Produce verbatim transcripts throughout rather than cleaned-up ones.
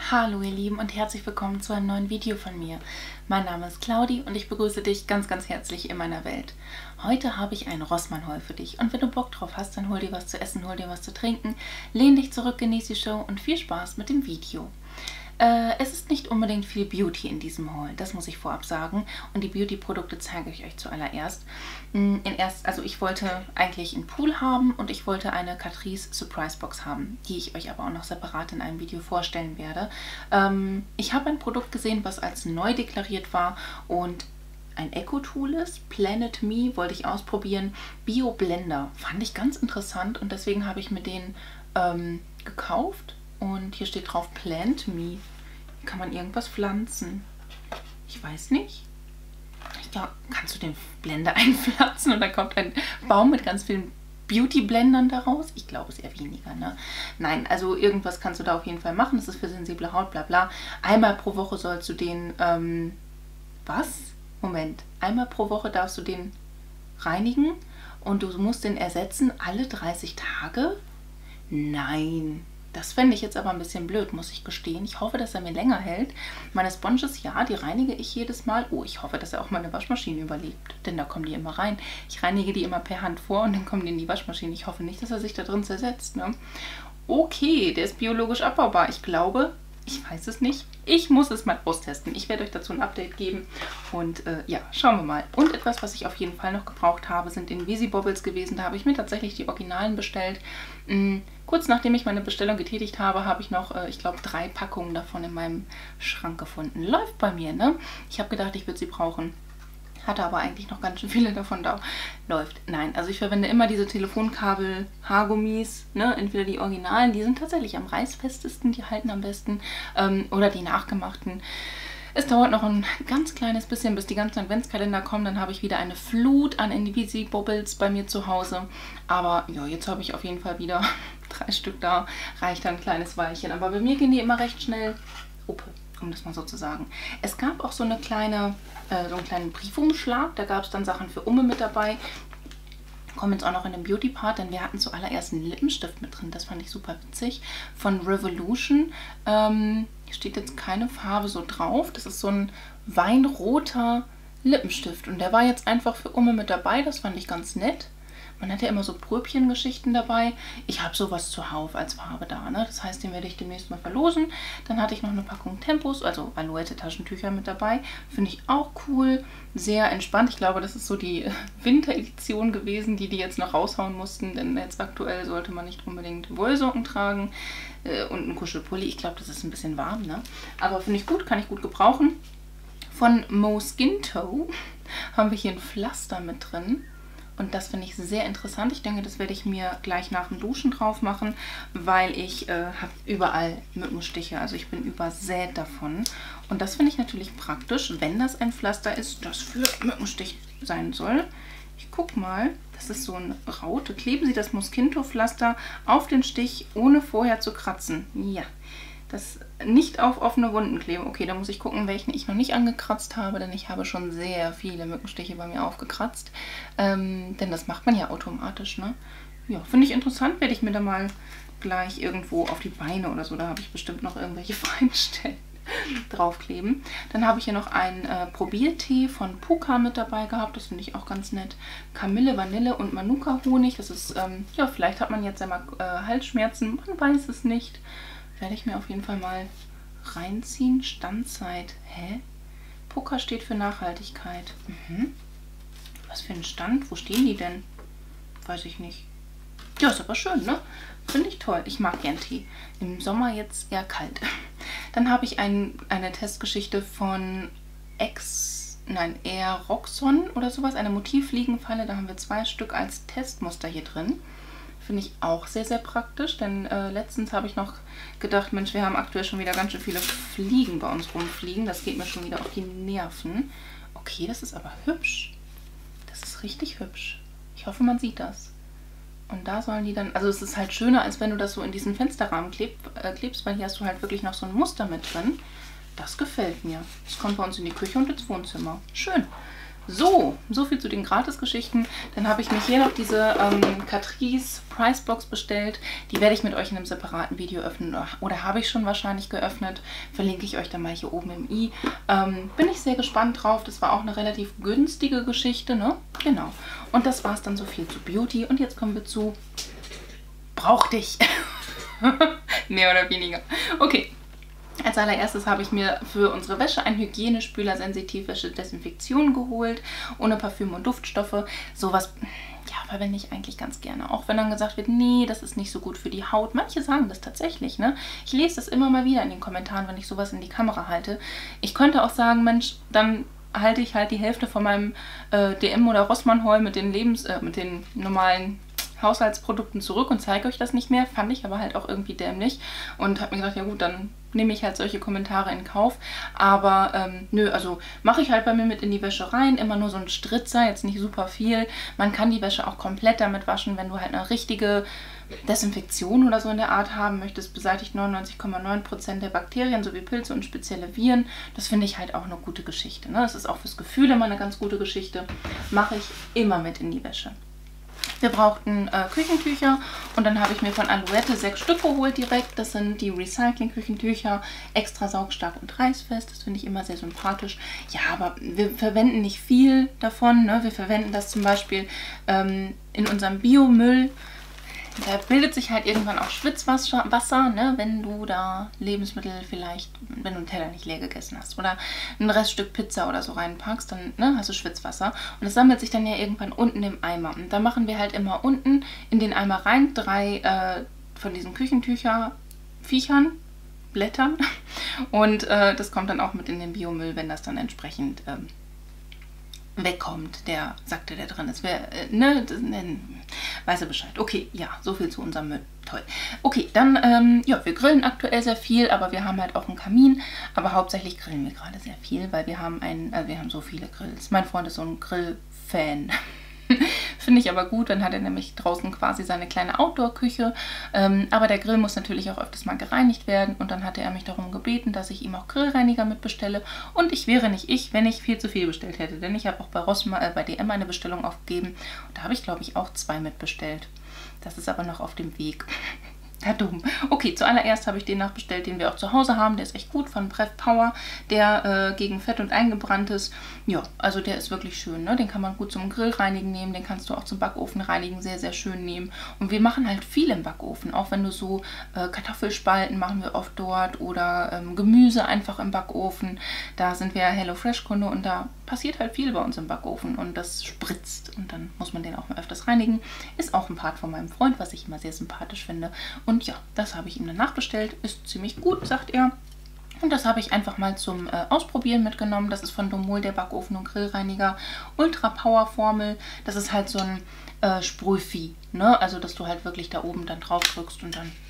Hallo ihr Lieben und herzlich willkommen zu einem neuen Video von mir. Mein Name ist Claudi und ich begrüße dich ganz ganz herzlich in meiner Welt. Heute habe ich einen Rossmann-Haul für dich und wenn du Bock drauf hast, dann hol dir was zu essen, hol dir was zu trinken, lehn dich zurück, genieß die Show und viel Spaß mit dem Video. Äh, es ist nicht unbedingt viel Beauty in diesem Haul, das muss ich vorab sagen. Und die Beauty-Produkte zeige ich euch zuallererst. In erst, also ich wollte eigentlich einen Pool haben und ich wollte eine Catrice Surprise Box haben, die ich euch aber auch noch separat in einem Video vorstellen werde. Ähm, ich habe ein Produkt gesehen, was als neu deklariert war und ein Eco-Tool ist. Planet Me wollte ich ausprobieren. Bio Blender fand ich ganz interessant und deswegen habe ich mir den ähm, gekauft. Und hier steht drauf Plant Me. Hier kann man irgendwas pflanzen. Ich weiß nicht. Ja, kannst du den Blender einpflanzen und dann kommt ein Baum mit ganz vielen Beauty-Blendern daraus? Ich glaube es eher weniger, ne? Nein, also irgendwas kannst du da auf jeden Fall machen. Das ist für sensible Haut, bla bla. Einmal pro Woche sollst du den, ähm, was? Moment. Einmal pro Woche darfst du den reinigen und du musst den ersetzen alle dreißig Tage? Nein. Das fände ich jetzt aber ein bisschen blöd, muss ich gestehen. Ich hoffe, dass er mir länger hält. Meine Sponges, ja, die reinige ich jedes Mal. Oh, ich hoffe, dass er auch meine Waschmaschine überlebt. Denn da kommen die immer rein. Ich reinige die immer per Hand vor und dann kommen die in die Waschmaschine. Ich hoffe nicht, dass er sich da drin zersetzt, ne? Okay, der ist biologisch abbaubar. Ich glaube, ich weiß es nicht. Ich muss es mal austesten. Ich werde euch dazu ein Update geben. Und äh, ja, schauen wir mal. Und etwas, was ich auf jeden Fall noch gebraucht habe, sind Invisibobbles gewesen. Da habe ich mir tatsächlich die Originalen bestellt. Hm, kurz nachdem ich meine Bestellung getätigt habe, habe ich noch, äh, ich glaube, drei Packungen davon in meinem Schrank gefunden. Läuft bei mir, ne? Ich habe gedacht, ich würde sie brauchen. Hatte aber eigentlich noch ganz schön viele davon da. Läuft. Nein, also ich verwende immer diese Telefonkabel-Haargummis, ne? Entweder die Originalen, die sind tatsächlich am reißfestesten, die halten am besten, ähm, oder die nachgemachten. Es dauert noch ein ganz kleines bisschen, bis die ganzen Adventskalender kommen. Dann habe ich wieder eine Flut an Invisibobbles bei mir zu Hause. Aber ja, jetzt habe ich auf jeden Fall wieder drei Stück da. Reicht dann ein kleines Weilchen. Aber bei mir gehen die immer recht schnell. Uppe, um das mal so zu sagen. Es gab auch so eine kleine, äh, so einen kleinen Briefumschlag. Da gab es dann Sachen für Umme mit dabei. Kommen jetzt auch noch in den Beauty-Part, denn wir hatten zuallererst einen Lippenstift mit drin. Das fand ich super witzig. Von Revolution. Ähm, hier steht jetzt keine Farbe so drauf. Das ist so ein weinroter Lippenstift. Und der war jetzt einfach für Umme mit dabei. Das fand ich ganz nett. Man hat ja immer so Pröbchen-Geschichten dabei. Ich habe sowas zuhauf als Farbe da, ne? Das heißt, den werde ich demnächst mal verlosen. Dann hatte ich noch eine Packung Tempos, also Alouette-Taschentücher mit dabei. Finde ich auch cool. Sehr entspannt. Ich glaube, das ist so die Winteredition gewesen, die die jetzt noch raushauen mussten. Denn jetzt aktuell sollte man nicht unbedingt Wollsocken tragen äh, und einen Kuschelpulli. Ich glaube, das ist ein bisschen warm, ne? Aber finde ich gut, kann ich gut gebrauchen. Von Mosquito haben wir hier ein Pflaster mit drin. Und das finde ich sehr interessant. Ich denke, das werde ich mir gleich nach dem Duschen drauf machen, weil ich äh, habe überall Mückenstiche. Also ich bin übersät davon. Und das finde ich natürlich praktisch, wenn das ein Pflaster ist, das für Mückenstich sein soll. Ich gucke mal. Das ist so eine Raute. Kleben Sie das Mosquito-Pflaster auf den Stich, ohne vorher zu kratzen. Ja. Das nicht auf offene Wunden kleben. Okay, da muss ich gucken, welchen ich noch nicht angekratzt habe, denn ich habe schon sehr viele Mückenstiche bei mir aufgekratzt. Ähm, denn das macht man ja automatisch, ne? Ja, finde ich interessant. Werde ich mir da mal gleich irgendwo auf die Beine oder so, da habe ich bestimmt noch irgendwelche Feinstellen draufkleben. Dann habe ich hier noch einen äh, Probiertee von Puka mit dabei gehabt. Das finde ich auch ganz nett. Kamille, Vanille und Manuka-Honig. Das ist, ähm, ja, vielleicht hat man jetzt einmal äh, Halsschmerzen. Man weiß es nicht. Werde ich mir auf jeden Fall mal reinziehen. Standzeit. Hä? Puka steht für Nachhaltigkeit. Mhm. Was für ein Stand? Wo stehen die denn? Weiß ich nicht. Ja, ist aber schön, ne? Finde ich toll. Ich mag gern Tee. Im Sommer jetzt eher kalt. Dann habe ich ein, eine Testgeschichte von X, nein, eher Roxon oder sowas. Eine Motivfliegenfalle. Da haben wir zwei Stück als Testmuster hier drin. Finde ich auch sehr, sehr praktisch, denn äh, letztens habe ich noch gedacht, Mensch, wir haben aktuell schon wieder ganz schön viele Fliegen bei uns rumfliegen. Das geht mir schon wieder auf die Nerven. Okay, das ist aber hübsch. Das ist richtig hübsch. Ich hoffe, man sieht das. Und da sollen die dann, also es ist halt schöner, als wenn du das so in diesen Fensterrahmen kleb, äh, klebst, weil hier hast du halt wirklich noch so ein Muster mit drin. Das gefällt mir. Das kommt bei uns in die Küche und ins Wohnzimmer. Schön. So, so viel zu den Gratis-Geschichten. Dann habe ich mir hier noch diese ähm, Catrice Pricebox bestellt. Die werde ich mit euch in einem separaten Video öffnen. Oder, oder habe ich schon wahrscheinlich geöffnet. Verlinke ich euch dann mal hier oben im i. Ähm, bin ich sehr gespannt drauf. Das war auch eine relativ günstige Geschichte, ne? Genau. Und das war es dann so viel zu Beauty. Und jetzt kommen wir zu Brauch dich. Mehr oder weniger. Okay. Als allererstes habe ich mir für unsere Wäsche einen Hygienespüler Sensitivwäsche Desinfektion geholt, ohne Parfüm und Duftstoffe. Sowas, ja, verwende ich eigentlich ganz gerne. Auch wenn dann gesagt wird, nee, das ist nicht so gut für die Haut. Manche sagen das tatsächlich, ne? Ich lese das immer mal wieder in den Kommentaren, wenn ich sowas in die Kamera halte. Ich könnte auch sagen, Mensch, dann halte ich halt die Hälfte von meinem äh, D M oder Rossmann Haul mit den Lebens, äh, mit den normalen Haushaltsprodukten zurück und zeige euch das nicht mehr. Fand ich aber halt auch irgendwie dämlich und habe mir gedacht, ja gut, dann nehme ich halt solche Kommentare in Kauf. Aber ähm, nö, also mache ich halt bei mir mit in die Wäsche rein. Immer nur so ein Stritzer, jetzt nicht super viel. Man kann die Wäsche auch komplett damit waschen, wenn du halt eine richtige Desinfektion oder so in der Art haben möchtest. Beseitigt neunundneunzig Komma neun Prozent der Bakterien sowie Pilze und spezielle Viren. Das finde ich halt auch eine gute Geschichte, ne? Das ist auch fürs Gefühl immer eine ganz gute Geschichte. Mache ich immer mit in die Wäsche. Wir brauchten äh, Küchentücher und dann habe ich mir von Alouette sechs Stück geholt direkt. Das sind die Recycling-Küchentücher, extra saugstark und reißfest. Das finde ich immer sehr sympathisch. Ja, aber wir verwenden nicht viel davon, ne? Wir verwenden das zum Beispiel ähm, in unserem Biomüll. Da bildet sich halt irgendwann auch Schwitzwasser, Wasser, ne, wenn du da Lebensmittel vielleicht, wenn du einen Teller nicht leer gegessen hast oder ein Reststück Pizza oder so reinpackst, dann ne, hast du Schwitzwasser. Und das sammelt sich dann ja irgendwann unten im Eimer. Und da machen wir halt immer unten in den Eimer rein drei äh, von diesen Küchentücher, Viechern, Blättern. Und äh, das kommt dann auch mit in den Biomüll, wenn das dann entsprechend ähm, wegkommt, der Sack, der drin ist. Wer, äh, ne, das, ne, weiß er Bescheid. Okay, ja, so viel zu unserem Müll. Toll. Okay, dann, ähm, ja, wir grillen aktuell sehr viel, aber wir haben halt auch einen Kamin. Aber hauptsächlich grillen wir gerade sehr viel, weil wir haben einen, äh, wir haben so viele Grills. Mein Freund ist so ein Grill-Fan. Finde ich aber gut, dann hat er nämlich draußen quasi seine kleine Outdoor-Küche. Ähm, aber der Grill muss natürlich auch öfters mal gereinigt werden. Und dann hatte er mich darum gebeten, dass ich ihm auch Grillreiniger mitbestelle. Und ich wäre nicht ich, wenn ich viel zu viel bestellt hätte. Denn ich habe auch bei Rossmann, äh, bei D M eine Bestellung aufgegeben. Und da habe ich, glaube ich, auch zwei mitbestellt. Das ist aber noch auf dem Weg. Ja, dumm. Okay, zuallererst habe ich den nachbestellt, den wir auch zu Hause haben. Der ist echt gut, von Brev Power, der äh, gegen Fett und Eingebranntes. Ja, also der ist wirklich schön, ne? Den kann man gut zum Grillreinigen nehmen, den kannst du auch zum Backofen reinigen, sehr, sehr schön nehmen. Und wir machen halt viel im Backofen, auch wenn du so äh, Kartoffelspalten machen wir oft dort oder ähm, Gemüse einfach im Backofen. Da sind wir HelloFresh-Kunde und da passiert halt viel bei uns im Backofen und das spritzt und dann muss man den auch mal öfters reinigen. Ist auch ein Part von meinem Freund, was ich immer sehr sympathisch finde. Und ja, das habe ich ihm dann nachbestellt. Ist ziemlich gut, sagt er. Und das habe ich einfach mal zum äh, Ausprobieren mitgenommen. Das ist von Domol, der Backofen- und Grillreiniger. Ultra Power Formel. Das ist halt so ein äh, Sprühvieh, ne? Also, dass du halt wirklich da oben dann drauf drückst und dann...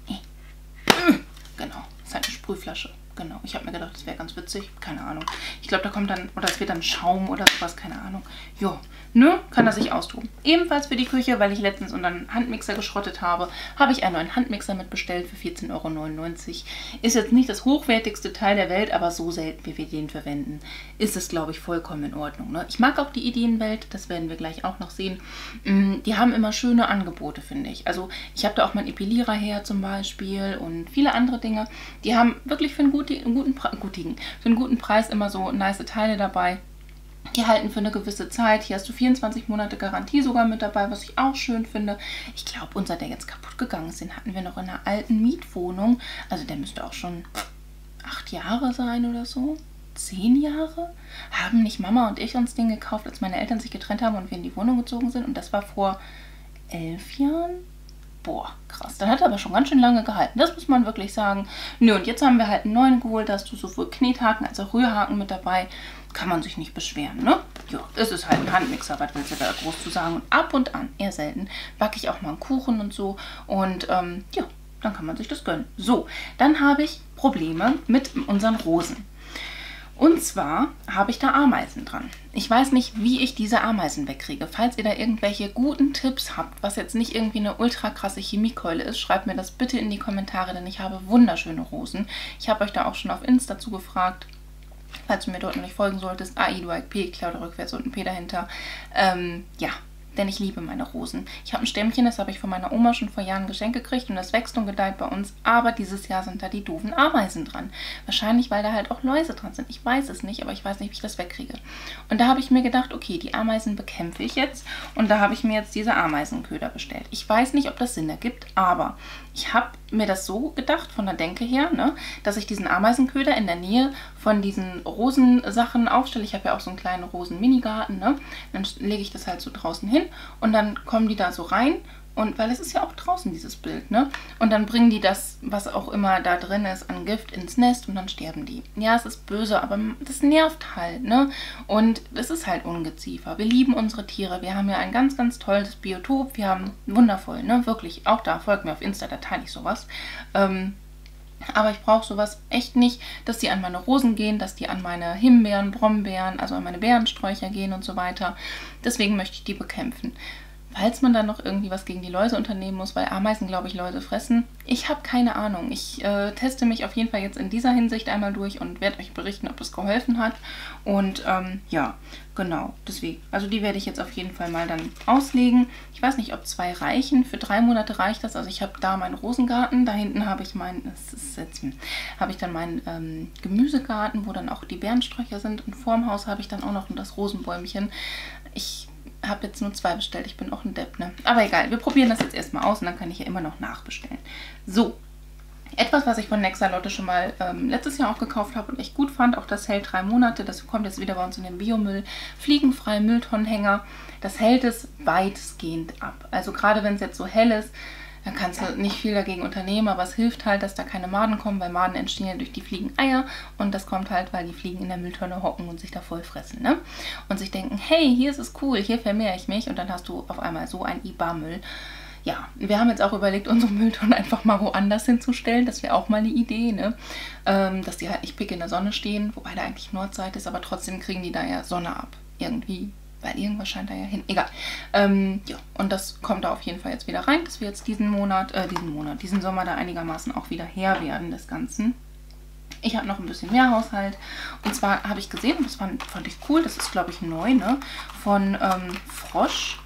Genau, das ist halt eine Sprühflasche. Genau, ich habe mir gedacht, das wäre ganz witzig. Keine Ahnung. Ich glaube, da kommt dann, oder es wird dann Schaum oder sowas, keine Ahnung. Jo, ne, kann er sich austoben. Ebenfalls für die Küche, weil ich letztens unseren Handmixer geschrottet habe, habe ich einen neuen Handmixer mitbestellt für vierzehn Euro neunundneunzig. Ist jetzt nicht das hochwertigste Teil der Welt, aber so selten, wie wir den verwenden, ist es, glaube ich, vollkommen in Ordnung. Ne? Ich mag auch die Ideenwelt, das werden wir gleich auch noch sehen. Die haben immer schöne Angebote, finde ich. Also ich habe da auch meinen Epilierer her zum Beispiel und viele andere Dinge. Die haben wirklich für einen guten einen guten, gutigen, für einen guten Preis immer so nice Teile dabei. Die halten für eine gewisse Zeit. Hier hast du vierundzwanzig Monate Garantie sogar mit dabei, was ich auch schön finde. Ich glaube, unser, der jetzt kaputt gegangen ist, den hatten wir noch in einer alten Mietwohnung. Also der müsste auch schon acht Jahre sein oder so. Zehn Jahre? Haben nicht Mama und ich uns den gekauft, als meine Eltern sich getrennt haben und wir in die Wohnung gezogen sind. Und das war vor elf Jahren. Boah, krass. Dann hat er aber schon ganz schön lange gehalten. Das muss man wirklich sagen. Nö, und jetzt haben wir halt einen neuen geholt. Da hast du sowohl Knethaken als auch Rührhaken mit dabei. Kann man sich nicht beschweren, ne? Ja, es ist halt ein Handmixer, was willst du da groß zu sagen? Und ab und an, eher selten, backe ich auch mal einen Kuchen und so. Und ähm, ja, dann kann man sich das gönnen. So, dann habe ich Probleme mit unseren Rosen. Und zwar habe ich da Ameisen dran. Ich weiß nicht, wie ich diese Ameisen wegkriege. Falls ihr da irgendwelche guten Tipps habt, was jetzt nicht irgendwie eine ultra krasse Chemiekeule ist, schreibt mir das bitte in die Kommentare, denn ich habe wunderschöne Rosen. Ich habe euch da auch schon auf Insta zu gefragt. falls du mir dort noch nicht folgen solltest, A I D Y P, Claudia rückwärts und ein P dahinter. Ähm, ja, denn ich liebe meine Rosen. Ich habe ein Stämmchen, das habe ich von meiner Oma schon vor Jahren geschenkt gekriegt und das wächst und gedeiht bei uns, aber dieses Jahr sind da die doofen Ameisen dran. Wahrscheinlich, weil da halt auch Läuse dran sind. Ich weiß es nicht, aber ich weiß nicht, wie ich das wegkriege. Und da habe ich mir gedacht, okay, die Ameisen bekämpfe ich jetzt und da habe ich mir jetzt diese Ameisenköder bestellt. Ich weiß nicht, ob das Sinn ergibt, aber ich habe mir das so gedacht, von der Denke her, ne, dass ich diesen Ameisenköder in der Nähe von diesen Rosensachen aufstelle. Ich habe ja auch so einen kleinen Rosen-Minigarten, ne? Dann lege ich das halt so draußen hin und dann kommen die da so rein. Und weil es ist ja auch draußen, dieses Bild, ne? Und dann bringen die das, was auch immer da drin ist, an Gift ins Nest und dann sterben die. Ja, es ist böse, aber das nervt halt, ne? Und es ist halt Ungeziefer. Wir lieben unsere Tiere. Wir haben ja ein ganz, ganz tolles Biotop. Wir haben wundervoll, ne? Wirklich, auch da, folgt mir auf Insta, da teile ich sowas. Ähm, aber ich brauche sowas echt nicht, dass die an meine Rosen gehen, dass die an meine Himbeeren, Brombeeren, also an meine Beerensträucher gehen und so weiter. Deswegen möchte ich die bekämpfen. Falls man dann noch irgendwie was gegen die Läuse unternehmen muss, weil Ameisen, glaube ich, Läuse fressen. Ich habe keine Ahnung. Ich äh, teste mich auf jeden Fall jetzt in dieser Hinsicht einmal durch und werde euch berichten, ob es geholfen hat. Und ähm, ja, genau, deswegen. Also die werde ich jetzt auf jeden Fall mal dann auslegen. Ich weiß nicht, ob zwei reichen. Für drei Monate reicht das. Also ich habe da meinen Rosengarten. Da hinten habe ich meinen, das ist jetzt, habe ich dann meinen ähm, Gemüsegarten, wo dann auch die Beerensträucher sind. Und vorm Haus habe ich dann auch noch das Rosenbäumchen. Ich habe jetzt nur zwei bestellt. Ich bin auch ein Depp, ne? Aber egal, wir probieren das jetzt erstmal aus und dann kann ich ja immer noch nachbestellen. So, etwas, was ich von Nexalotte schon mal ähm, letztes Jahr auch gekauft habe und echt gut fand, auch das hält drei Monate, das kommt jetzt wieder bei uns in den Biomüll, fliegenfrei Mülltonnenhänger, das hält es weitestgehend ab. Also gerade wenn es jetzt so hell ist, dann kannst du nicht viel dagegen unternehmen, aber es hilft halt, dass da keine Maden kommen, weil Maden entstehen ja durch die Fliegen Eier und das kommt halt, weil die Fliegen in der Mülltonne hocken und sich da voll fressen, ne? Und sich denken, hey, hier ist es cool, hier vermehre ich mich und dann hast du auf einmal so ein I B A-Müll. Ja, wir haben jetzt auch überlegt, unsere Mülltonnen einfach mal woanders hinzustellen. Das wäre auch mal eine Idee, ne? Ähm, dass die halt nicht pick in der Sonne stehen, wobei da eigentlich Nordseite ist, aber trotzdem kriegen die da ja Sonne ab. Irgendwie. Weil irgendwas scheint da ja hin. Egal. Ähm, ja, und das kommt da auf jeden Fall jetzt wieder rein, dass wir jetzt diesen Monat, äh, diesen Monat, diesen Sommer da einigermaßen auch wieder Herr werden des Ganzen. Ich habe noch ein bisschen mehr Haushalt. Und zwar habe ich gesehen, und das fand, fand ich cool, das ist glaube ich neu, ne? Von ähm, Frosch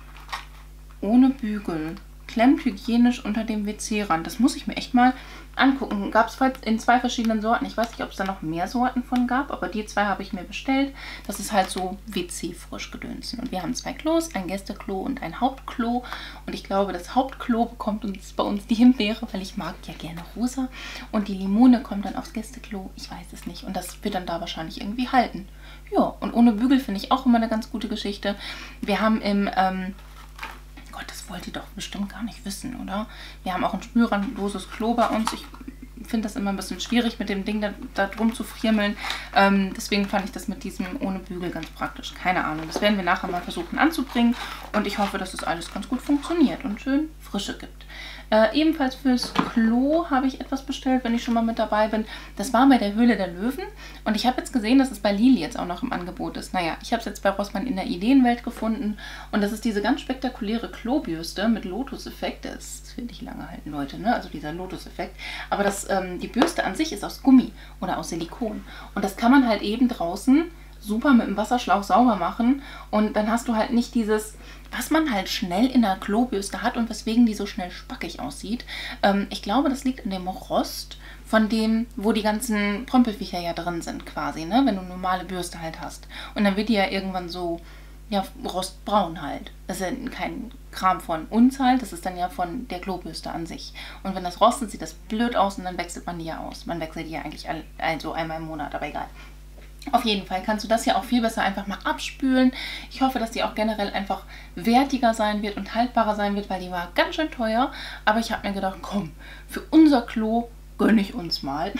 ohne Bügel. Klemmt hygienisch unter dem W C-Rand. Das muss ich mir echt mal angucken. Gab es in zwei verschiedenen Sorten. Ich weiß nicht, ob es da noch mehr Sorten von gab, aber die zwei habe ich mir bestellt. Das ist halt so W C-Frischgedönsen. Und wir haben zwei Klos, ein Gästeklo und ein Hauptklo. Und ich glaube, das Hauptklo bekommt uns bei uns die Himbeere, weil ich mag ja gerne rosa. Und die Limone kommt dann aufs Gästeklo. Ich weiß es nicht. Und das wird dann da wahrscheinlich irgendwie halten. Ja, und ohne Bügel finde ich auch immer eine ganz gute Geschichte. Wir haben im... Ähm, Gott, das wollt ihr doch bestimmt gar nicht wissen, oder? Wir haben auch ein spülrandloses Klo bei uns. Ich finde das immer ein bisschen schwierig, mit dem Ding da, da drum zu friemeln. Ähm, deswegen fand ich das mit diesem ohne Bügel ganz praktisch. Keine Ahnung. Das werden wir nachher mal versuchen anzubringen. Und ich hoffe, dass das alles ganz gut funktioniert und schön Frische gibt. Äh, ebenfalls fürs Klo habe ich etwas bestellt, wenn ich schon mal mit dabei bin. Das war bei der Höhle der Löwen. Und ich habe jetzt gesehen, dass es bei Lili jetzt auch noch im Angebot ist. Naja, ich habe es jetzt bei Rossmann in der Ideenwelt gefunden. Und das ist diese ganz spektakuläre Klobürste mit Lotus-Effekt. Das finde ich lange halten, Leute, ne? Also dieser Lotus-Effekt. Aber das, ähm, die Bürste an sich ist aus Gummi oder aus Silikon. Und das kann man halt eben draußen super mit dem Wasserschlauch sauber machen. Und dann hast du halt nicht dieses... was man halt schnell in der Klobürste hat und weswegen die so schnell spackig aussieht. Ähm, ich glaube, das liegt an dem Rost von dem, wo die ganzen Prömpelviecher ja drin sind quasi, ne? Wenn du eine normale Bürste halt hast. Und dann wird die ja irgendwann so, ja, rostbraun halt. Das ist ja kein Kram von uns halt, das ist dann ja von der Klobürste an sich. Und wenn das rostet, sieht das blöd aus und dann wechselt man die ja aus. Man wechselt die ja eigentlich all, also einmal im Monat, aber egal. Auf jeden Fall kannst du das ja auch viel besser einfach mal abspülen. Ich hoffe, dass die auch generell einfach wertiger sein wird und haltbarer sein wird, weil die war ganz schön teuer. Aber ich habe mir gedacht, komm, für unser Klo gönne ich uns mal.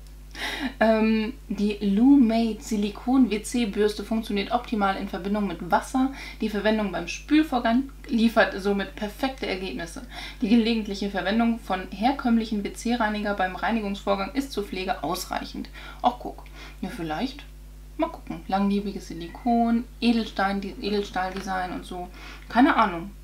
ähm, die Lumate Silikon W C-Bürste funktioniert optimal in Verbindung mit Wasser. Die Verwendung beim Spülvorgang liefert somit perfekte Ergebnisse. Die gelegentliche Verwendung von herkömmlichen W C-Reiniger beim Reinigungsvorgang ist zur Pflege ausreichend. Ach, guck, ja vielleicht. Mal gucken. Langlebiges Silikon, Edelstein, Edelstahldesign und so. Keine Ahnung.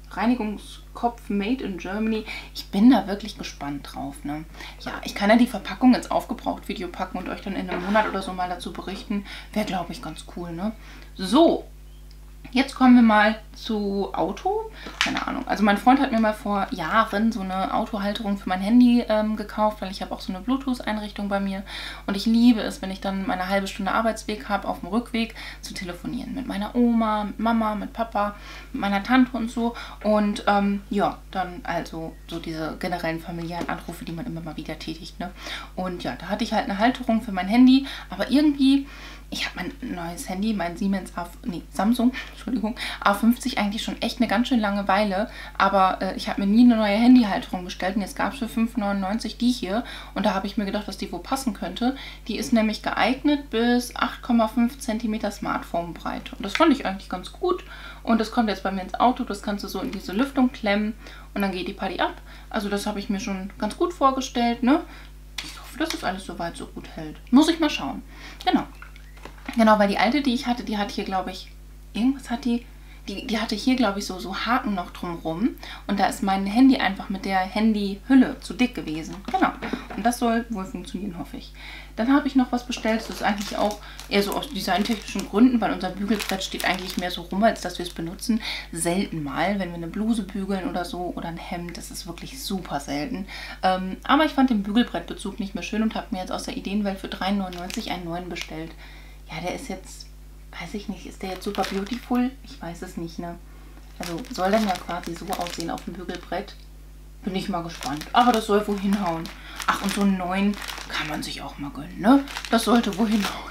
Reinigungskopf Made in Germany. Ich bin da wirklich gespannt drauf, ne? Ja, ich kann ja die Verpackung ins Aufgebraucht-Video packen und euch dann in einem Monat oder so mal dazu berichten. Wäre, glaube ich, ganz cool, ne? So. Jetzt kommen wir mal zu Auto. Keine Ahnung. Also mein Freund hat mir mal vor Jahren so eine Autohalterung für mein Handy ähm, gekauft, weil ich habe auch so eine Bluetooth-Einrichtung bei mir. Und ich liebe es, wenn ich dann meine halbe Stunde Arbeitsweg habe, auf dem Rückweg zu telefonieren. Mit meiner Oma, mit Mama, mit Papa, mit meiner Tante und so. Und ähm, ja, dann also so diese generellen familiären Anrufe, die man immer mal wieder tätigt, ne? Und ja, da hatte ich halt eine Halterung für mein Handy. Aber irgendwie... Ich habe mein neues Handy, mein Siemens A, nee, Samsung, Entschuldigung, A fünfzig eigentlich schon echt eine ganz schön lange Weile, aber äh, ich habe mir nie eine neue Handyhalterung bestellt und jetzt gab es für fünf neunundneunzig die hier und da habe ich mir gedacht, dass die wo passen könnte. Die ist nämlich geeignet bis acht Komma fünf Zentimeter Smartphone-Breite und das fand ich eigentlich ganz gut und das kommt jetzt bei mir ins Auto, das kannst du so in diese Lüftung klemmen und dann geht die Party ab. Also das habe ich mir schon ganz gut vorgestellt, ne? Ich hoffe, dass das alles soweit so gut hält. Muss ich mal schauen. Genau. Genau, weil die alte, die ich hatte, die hat hier, glaube ich, irgendwas hat die, die, die hatte hier, glaube ich, so, so Haken noch drumrum. Und da ist mein Handy einfach mit der Handyhülle zu dick gewesen. Genau. Und das soll wohl funktionieren, hoffe ich. Dann habe ich noch was bestellt. Das ist eigentlich auch eher so aus designtechnischen Gründen, weil unser Bügelbrett steht eigentlich mehr so rum, als dass wir es benutzen. Selten mal, wenn wir eine Bluse bügeln oder so oder ein Hemd. Das ist wirklich super selten. Ähm, aber ich fand den Bügelbrettbezug nicht mehr schön und habe mir jetzt aus der Ideenwelt für drei neunundneunzig einen neuen bestellt. Ja, der ist jetzt, weiß ich nicht, ist der jetzt super beautiful? Ich weiß es nicht, ne? Also soll dann ja quasi so aussehen auf dem Bügelbrett. Bin ich mal gespannt. Aber das soll wohl hinhauen. Ach, und so einen neuen kann man sich auch mal gönnen, ne? Das sollte wohl hinhauen.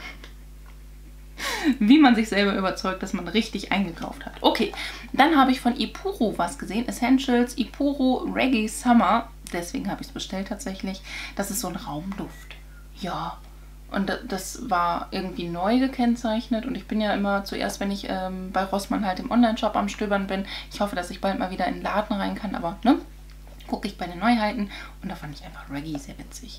Wie man sich selber überzeugt, dass man richtig eingekauft hat. Okay, dann habe ich von Ipuro was gesehen. Essentials Ipuro Reggae Summer. Deswegen habe ich es bestellt tatsächlich. Das ist so ein Raumduft. Ja. Und das war irgendwie neu gekennzeichnet und ich bin ja immer zuerst, wenn ich ähm, bei Rossmann halt im Online-Shop am Stöbern bin. Ich hoffe, dass ich bald mal wieder in den Laden rein kann, aber ne, gucke ich bei den Neuheiten und da fand ich einfach Reggae sehr witzig.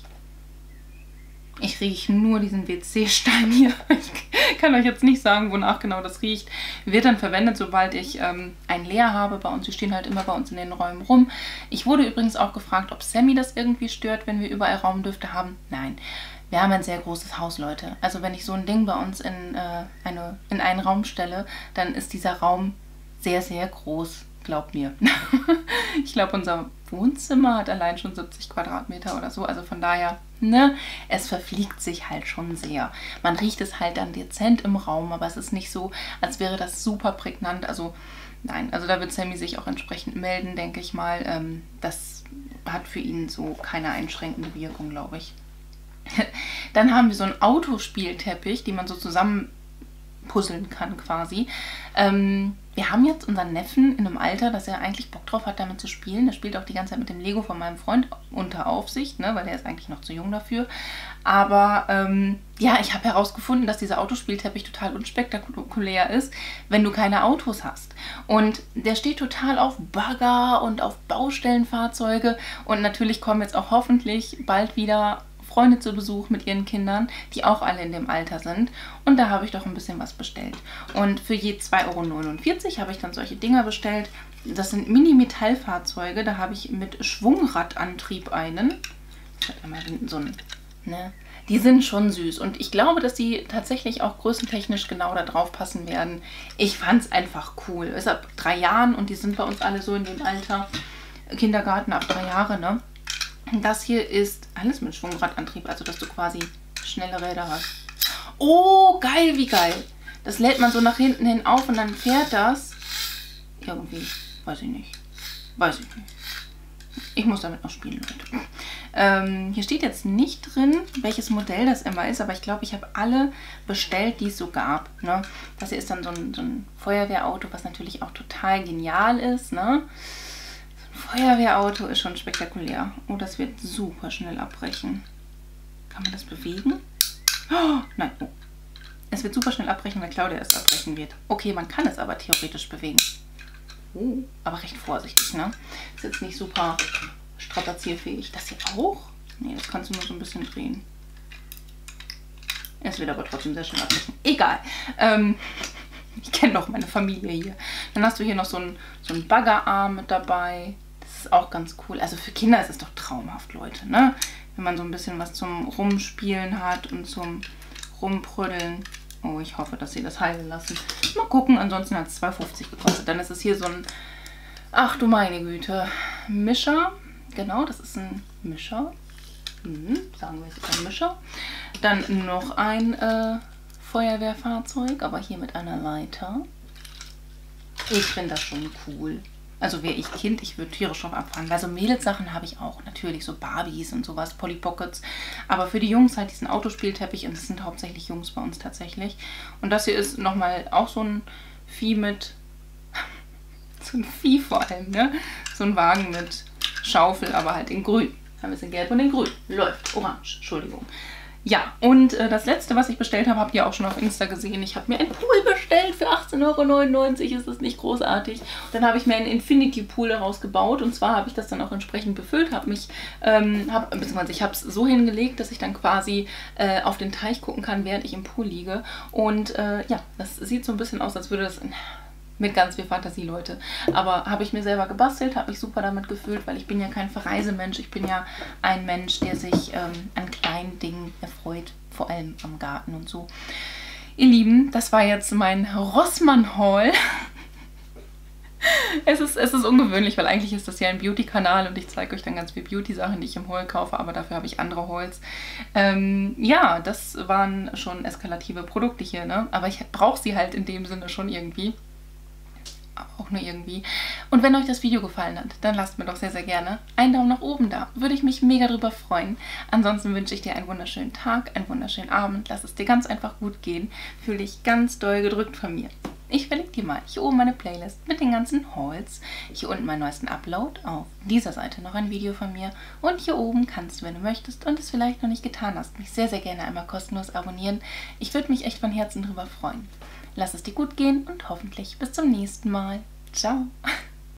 Ich rieche nur diesen W C-Stein hier. Ich kann euch jetzt nicht sagen, wonach genau das riecht. Wird dann verwendet, sobald ich ähm, einen leer habe. Bei uns, die stehen halt immer bei uns in den Räumen rum. Ich wurde übrigens auch gefragt, ob Sammy das irgendwie stört, wenn wir überall Raumdüfte haben. Nein. Wir haben ein sehr großes Haus, Leute. Also wenn ich so ein Ding bei uns in, äh, eine, in einen Raum stelle, dann ist dieser Raum sehr, sehr groß. Glaubt mir. Ich glaube, unser Wohnzimmer hat allein schon siebzig Quadratmeter oder so. Also von daher, ne, es verfliegt sich halt schon sehr. Man riecht es halt dann dezent im Raum, aber es ist nicht so, als wäre das super prägnant. Also nein, also da wird Sammy sich auch entsprechend melden, denke ich mal. Ähm, das hat für ihn so keine einschränkende Wirkung, glaube ich. Dann haben wir so einen Autospielteppich, den man so zusammen puzzeln kann quasi. Ähm, wir haben jetzt unseren Neffen in einem Alter, dass er eigentlich Bock drauf hat, damit zu spielen. Er spielt auch die ganze Zeit mit dem Lego von meinem Freund unter Aufsicht, ne, weil der ist eigentlich noch zu jung dafür. Aber ähm, ja, ich habe herausgefunden, dass dieser Autospielteppich total unspektakulär ist, wenn du keine Autos hast. Und der steht total auf Bagger und auf Baustellenfahrzeuge. Und natürlich kommen jetzt auch hoffentlich bald wieder Freunde zu Besuch mit ihren Kindern, die auch alle in dem Alter sind. Und da habe ich doch ein bisschen was bestellt. Und für je zwei Euro neunundvierzig habe ich dann solche Dinger bestellt. Das sind Mini-Metallfahrzeuge. Da habe ich mit Schwungradantrieb einen. Ich habe immer so ein, ne? Die sind schon süß. Und ich glaube, dass die tatsächlich auch größentechnisch genau da drauf passen werden. Ich fand es einfach cool. Ist ab drei Jahren und die sind bei uns alle so in dem Alter. Kindergarten ab drei Jahre, ne? Das hier ist alles mit Schwungradantrieb, also dass du quasi schnelle Räder hast. Oh, geil, wie geil. Das lädt man so nach hinten hin auf und dann fährt das irgendwie, weiß ich nicht, weiß ich nicht. Ich muss damit noch spielen, Leute. Ähm, hier steht jetzt nicht drin, welches Modell das immer ist, aber ich glaube, ich habe alle bestellt, die es so gab. Ne? Das hier ist dann so ein, so ein Feuerwehrauto, was natürlich auch total genial ist, ne? Feuerwehrauto ist schon spektakulär. Oh, das wird super schnell abbrechen. Kann man das bewegen? Oh, nein. Oh. Es wird super schnell abbrechen, wenn Claudia es abbrechen wird. Okay, man kann es aber theoretisch bewegen. Oh, aber recht vorsichtig, ne? Ist jetzt nicht super strapazierfähig. Das hier auch? Nee, das kannst du nur so ein bisschen drehen. Es wird aber trotzdem sehr schnell abbrechen. Egal. Ähm... Ich kenne doch meine Familie hier. Dann hast du hier noch so einen, so einen Baggerarm mit dabei. Das ist auch ganz cool. Also für Kinder ist es doch traumhaft, Leute, ne? Wenn man so ein bisschen was zum Rumspielen hat und zum Rumprüddeln. Oh, ich hoffe, dass sie das heilen lassen. Mal gucken, ansonsten hat es zwei fünfzig gekostet. Dann ist es hier so ein, ach du meine Güte, Mischer. Genau, das ist ein Mischer. Hm, sagen wir, es ist ein Mischer. Dann noch ein äh, Feuerwehrfahrzeug, aber hier mit einer Leiter. Ich finde das schon cool. Also wäre ich Kind, ich würde tierisch drauf abfahren. Also Mädelssachen habe ich auch, natürlich, so Barbies und sowas, Polly Pockets. Aber für die Jungs halt diesen Autospielteppich und das sind hauptsächlich Jungs bei uns tatsächlich. Und das hier ist nochmal auch so ein Vieh mit, so ein Vieh vor allem, ne? So ein Wagen mit Schaufel, aber halt in grün. Ein bisschen gelb und in grün. Läuft, orange, Entschuldigung. Ja, und äh, das letzte, was ich bestellt habe, habt ihr auch schon auf Insta gesehen. Ich habe mir einen Pool bestellt für achtzehn Euro neunundneunzig. Ist das nicht großartig? Dann habe ich mir einen Infinity Pool daraus gebaut. Und zwar habe ich das dann auch entsprechend befüllt. Habe mich, ähm, hab, beziehungsweise ich habe es so hingelegt, dass ich dann quasi äh, auf den Teich gucken kann, während ich im Pool liege. Und äh, ja, das sieht so ein bisschen aus, als würde das... Mit ganz viel Fantasie, Leute. Aber habe ich mir selber gebastelt, habe mich super damit gefühlt, weil ich bin ja kein Verreisemensch. Ich bin ja ein Mensch, der sich ähm, an kleinen Dingen erfreut, vor allem am Garten und so. Ihr Lieben, das war jetzt mein Rossmann-Haul. Es ist, es ist ungewöhnlich, weil eigentlich ist das ja ein Beauty-Kanal und ich zeige euch dann ganz viele Beauty-Sachen, die ich im Haul kaufe, aber dafür habe ich andere Hauls. Ähm, ja, das waren schon eskalative Produkte hier, ne? Aber ich brauche sie halt in dem Sinne schon irgendwie. Auch nur irgendwie. Und wenn euch das Video gefallen hat, dann lasst mir doch sehr, sehr gerne einen Daumen nach oben da. Würde ich mich mega drüber freuen. Ansonsten wünsche ich dir einen wunderschönen Tag, einen wunderschönen Abend. Lass es dir ganz einfach gut gehen. Fühl dich ganz doll gedrückt von mir. Ich verlinke dir mal hier oben meine Playlist mit den ganzen Hauls. Hier unten meinen neuesten Upload. Auf dieser Seite noch ein Video von mir. Und hier oben kannst du, wenn du möchtest und es vielleicht noch nicht getan hast, mich sehr, sehr gerne einmal kostenlos abonnieren. Ich würde mich echt von Herzen drüber freuen. Lass es dir gut gehen und hoffentlich bis zum nächsten Mal. Ciao!